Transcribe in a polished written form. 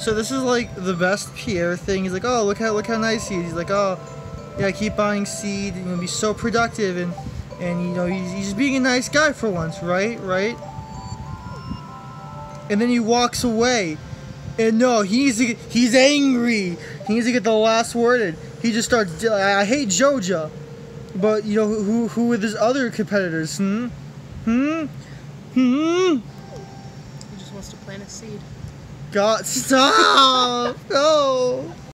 So this is like the best Pierre thing. He's like, oh, look how nice he is. He's like, oh, yeah, keep buying seed and you'll be so productive, and you know he's just being a nice guy for once, right? And then he walks away, and no, he's angry. He needs to get the last word in. He just starts. I hate Joja, but you know who are his other competitors? He just wants to plant a seed. God, stop! No.